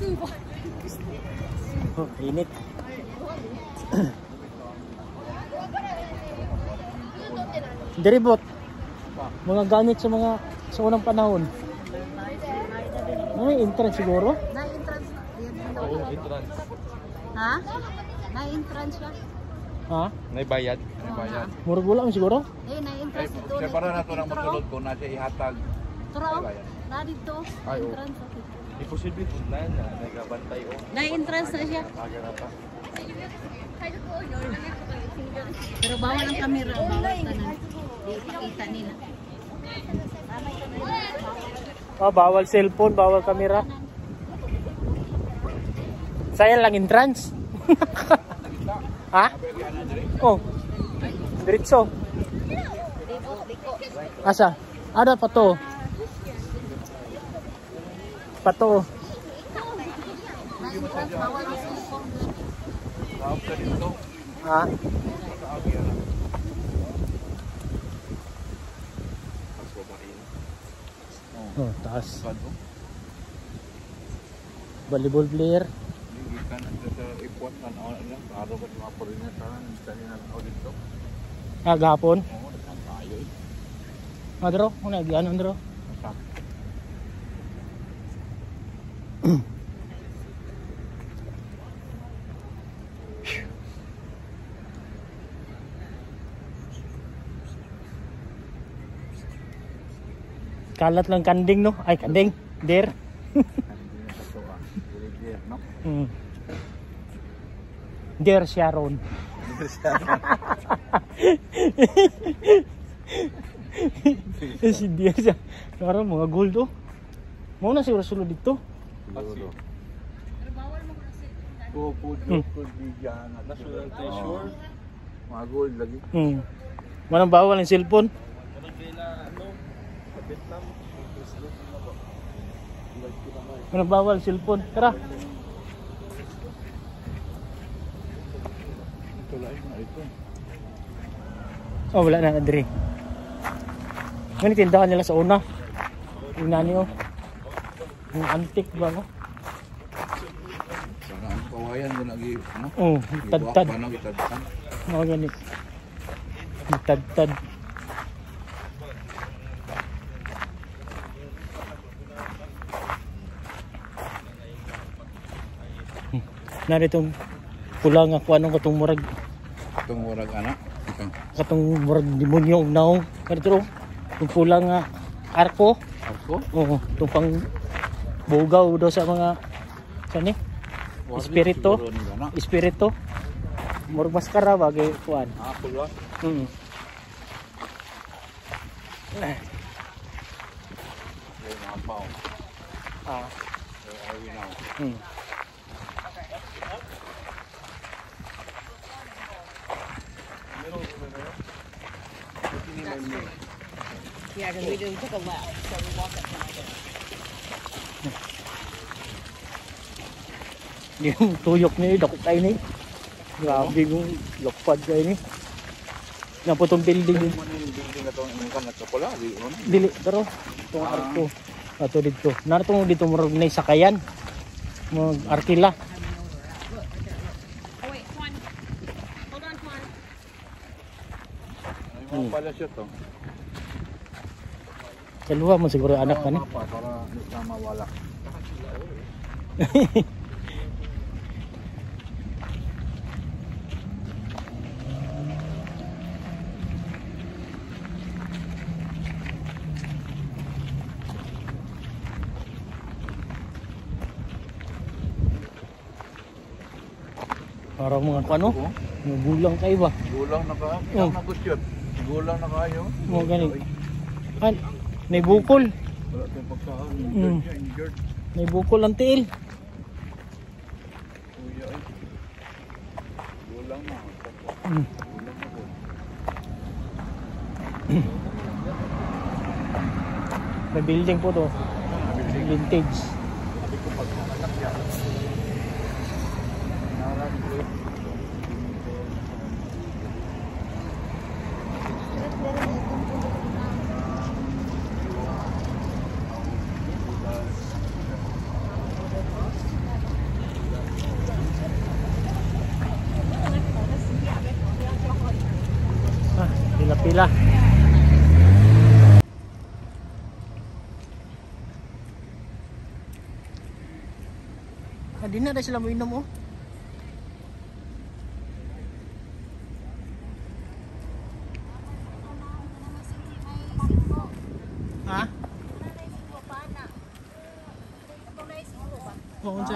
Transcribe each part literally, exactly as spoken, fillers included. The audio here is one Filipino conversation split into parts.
Oh, init. Deribot. Mga gamit sa mga sa unang panahon. May entrance siguro? Na entrance. Oo, entrance. Ha? Na entrance siya. Ha? May bayad. May bayad. Murag wala man siguro? Eh, na Ay, entrance dito. siya para na ito nang matulog ko na siya ihatag. Turo. Na dito. Ay, oo. Entrance. Imposible po na yan. Nagabantay o. Na entrance na siya. Aga na pa. Pero bawal ang camera, bawal tanan. Di ipakita nila. Oh, bawal cellphone, bawal kamera. Saya lang entrance. Ha? Oh. Diretso. Asa? Ada pa to. Pato. Na entrance, bawal ang cellphone. Saab ka dito. Ha? Saab yan. Mas babain. Oh, taas. Kado. Volleyball player. Hindi ka na sa ipot na ano. Araw ka mga purinya ka. Hindi na ako dito. Ah, gahapon. Oo, nagkang tayo eh. Andro, una gian andro. Masak. Kalat lang kanding no. Ay, kanding. Der. Hindi na sa tuwa. Hindi no? Hmm. Der Sharon. Si dia siya. Parang mga gold oh. Mau na siguro sulod dito. Siguro. Hmm. National treasure. Mga gold lagi. Hmm. Manang bawal ang cellphone. Manang bawal ang cellphone. Tara. Ito lang na ito. Oh, wala na Andre. Ganito tindahan nila sa una. Yung nani oh. Yung antique ba no? Sana ang kawayan mo lagi. Ano? Oh, tad-tad. Paano itadtan? Mga ganit. Tad-tad. Naritong pula nga kung anong katong murag Itong warag anak. Ito. katong murag demonyo og naong kadto yung pula nga arko. Ako? Oo, itong pang bugaw daw sa mga sani espiritu. Siguro nila na. Espiritu. Murag maskara bagay kuan. Ah, pula. Mm. Yung mga pao. Ah. Where are we now? Hmm. Yeah, because we didn't took a left, so we walked up to my door. Yung tuyok ni dako kay ni. Grabe yung lokpad kay ni. Yan po itong building din. Ano yung building na ito? Yung kan nagkapula? Di yun? Dili, pero itong arko. Ato dito. Naratong dito murag na sakayan. Mag arkila. Oh, wait, Juan. Hold on, Juan. Ay, mga pala siya to. Kaluha mo siguro anak ka ni. Mga mapa para hindi ka mawala. Para mga ano? Mga gulang kayo ba? Gulang na ka? Oh. Ilang na gusto yun? Gulang na kayo? Mga ganit. Kan, may bukol. Wala tayong pagkahan. Mm. Injured siya, injured. May bukol ang tiil. Kuya ay. Gulang na. Mm. Gulang na po. May building po to. Vintage. Sabi ko pag nakanak yan. Narang ko. Ah, di na dahil sila mo inom oh. Ha? Oo, unsa?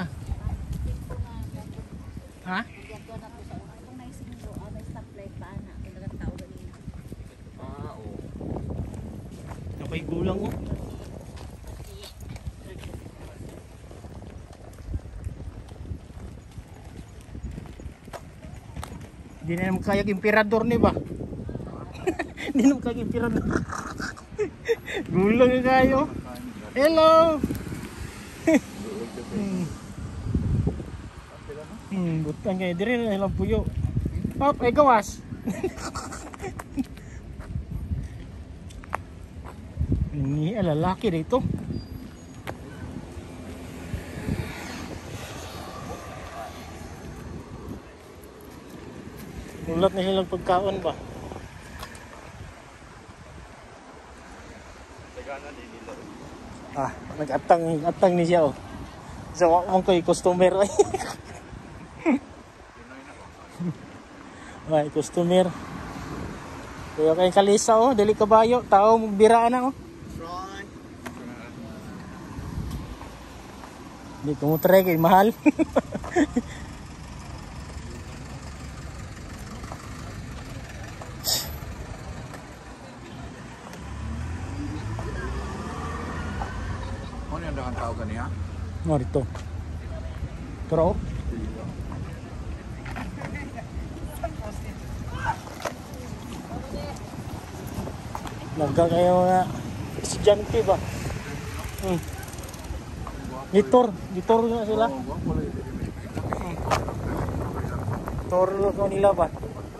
Ha? Ah, oo. Napay gulang oh. Hindi na naman kayag emperador ni ba? Hindi naman kayag emperador. Gulang na kayo. Hello! hmm. hmm, butang kayo. Diri na ilang puyo. Pop, ay gawas. Ini lalaki dito. Ulat na silang pagkaon ba? Ah, nag-atang, atang ni siya oh. So, mong ko'y customer ay. Ay, customer. Kaya kayong kalisa oh, dali kabayo, tao magbiraan na oh. Hindi ko mo try kay mahal. Ano yung dagang tao ganiya? Ano rito? Pero Nagka kayo na estudyante ba? Hmm. Gitor, gitor na sila. Gitor ko nila ba?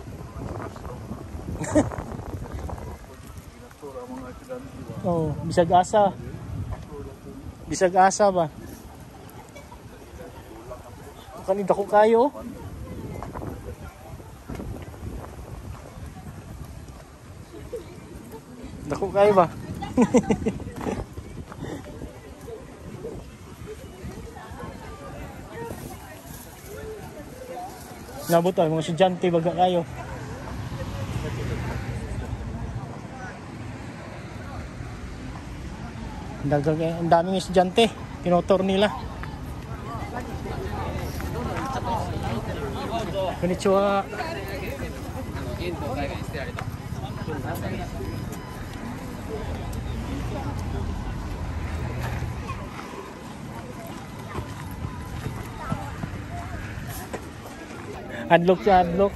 Oh, bisag asa. Bisag asa ba? Kanina ko kayo. Dako kayo ba? Nabot ay mga estudyante baga kayo. Dagang ang daming estudyante, tinotor nila. Konnichiwa. Adlock sa adlock.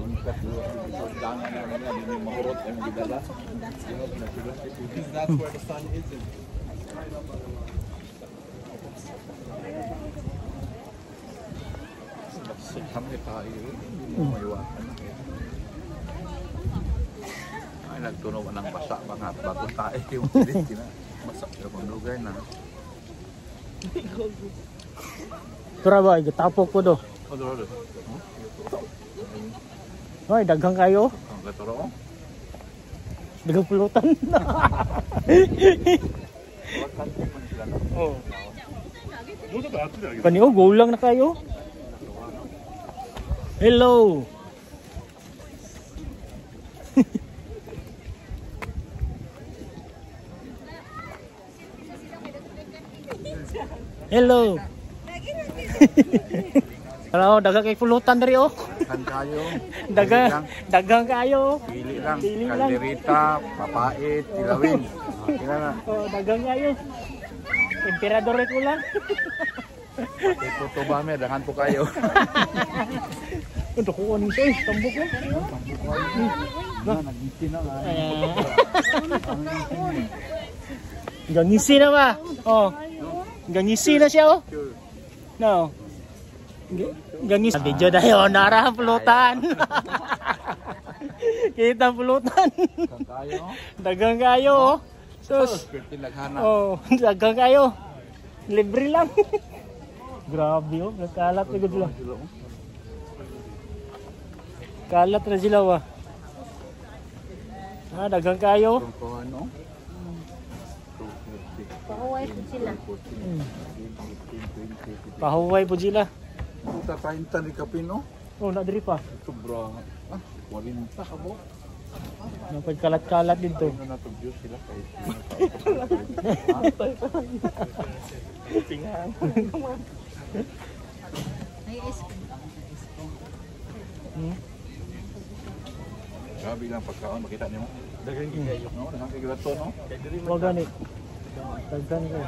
Kami tayo, maiwasan. Ay, nagtunaw ng basa mga bago tayo yung pilit na. Basa yung manugay na. Tura ba, gatapok ko do. O, duro, duro. Hoy, daghang kayo. Ang gaturo. Daghang pulutan. Oh. Kani oh, gulang na kayo. Hello. Hello. Hello, dagang kay pulutan diri oh. Kan kayo. Dagang, dagang kayo. Pili lang. Pili lang. Kalderita, papait, tilawin. Kila na. Oh, dagang kayo. Emperador ko lang. Pati puto ba may, dahan po kayo. Ito ko ano siya eh, tambok ko. Nag-isi na nga. Gangisi na ba? Oh. Gangisi na siya oh. No. Gangisi. Video tayo, nara pulutan. Kita pulutan. Dagang kayo oh. Sus. Oh, dagang kayo. Libre lang. Grabe oh, kalat na gud lang. Kalat na sila wa. Ah, dagang kayo. Ano? Pakuha Pahuway po sila. Hmm. Pahuway po sila. Puta tainta ni Kapino. Oh, nadiri pa. Sobra. Ah, walinta ka mo. Napagkalat-kalat dito. Ano na itong Diyos sila kahit Tingan. Ay, isko. Hmm? grabe lang pagkaon, makita niyo mo. Dagang gigayo. No, dagang gigato no. Huwag ganit. Tagdan ko.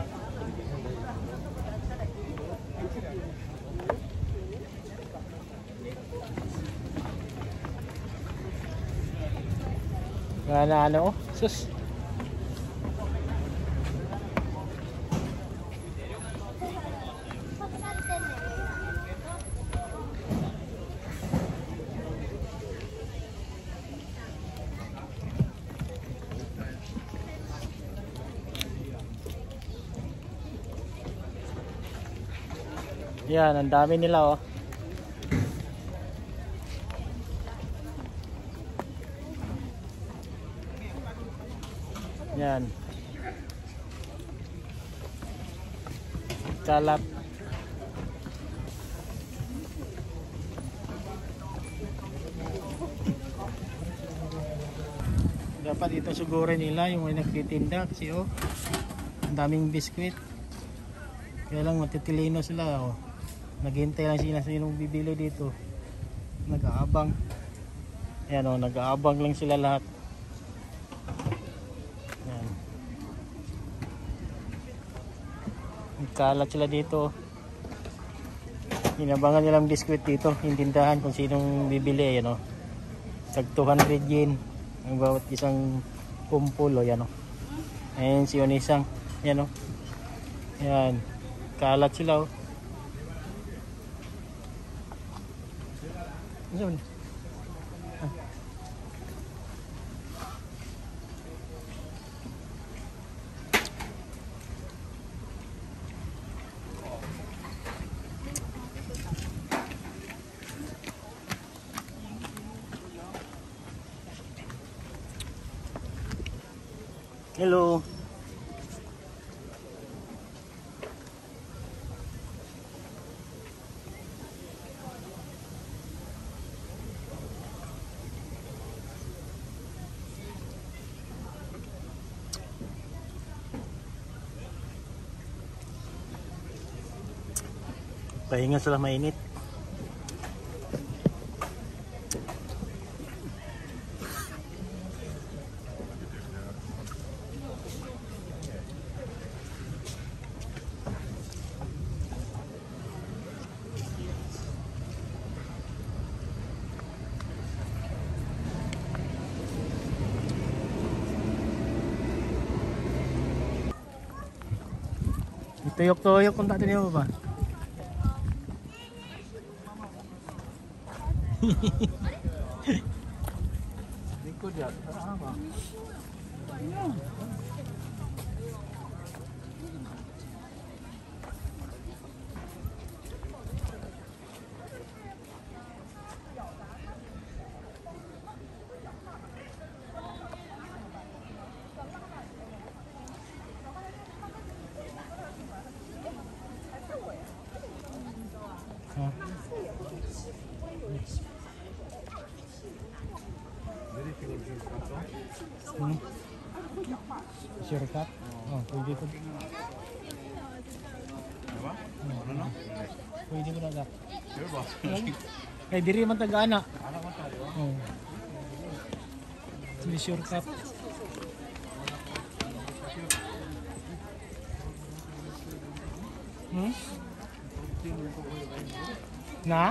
Nga na ano, oh. Sus. Yan, ang dami nila oh. Yan. Kalap. Dapat ito sugurin nila yung may nagtitinda kasi oh, ang daming biskwit. Kaya lang matitilino sila oh. Naghintay lang sila sinong bibili dito. Nag-aabang. Ayan o, nag-aabang lang sila lahat. Ayan. Nagkalat sila dito. Inabangan nilang biskwit dito. Hintindahan kung sinong bibili. Ayan o. Tag two hundred yen. Ang bawat isang pumpulo. Ayan o. Ayan si Onisang. Ayan o. Ayan. Kalat sila o. Ano? Ah. Hello. Pahinga sila mainit. Tuyok-tuyok kung tak tadi apa? Niko dia apa? Hmm. Shortcut? Oh, pwede po. Apa? Ano no? Pwede mo na. Sure ba? Kay diri man taga-ana. Ano man tayo? Oh. Ini shortcut. Hmm? Na?